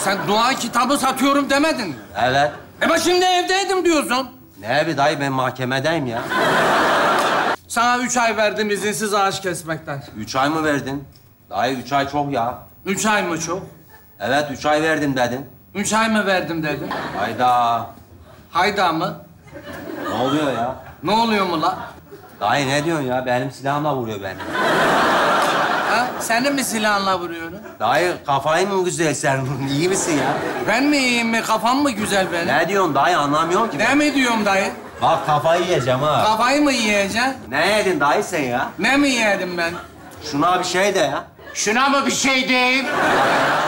Sen dua kitabı satıyorum demedin mi? Evet. Ben şimdi evdeydim diyorsun. Ne evi dayı, ben mahkemedeyim ya. Sana 3 ay verdim izinsiz ağaç kesmekten. 3 ay mı verdin? Dayı 3 ay çok ya. 3 ay mı çok? Evet 3 ay verdim dedin. 3 ay mı verdim dedin? Hayda. Hayda mı? Ne oluyor ya? Ne oluyor mu la? Dayı ne diyorsun ya? Benim silahımla vuruyor beni. Ha? Senin mi silahınla vuruyorum? Dayı kafayı mı güzel sen? İyi misin ya? Ben mi iyiyim mi? Kafam mı güzel benim? Ne diyorsun dayı, anlamıyorum ki. Ne mi diyorum dayı? Bak kafayı yiyeceğim ha. Kafayı mı yiyeceksin? Ne yedin dayı sen ya? Ne mi yedim ben? Şuna bir şey de ya. Şuna mı bir şey diyeyim?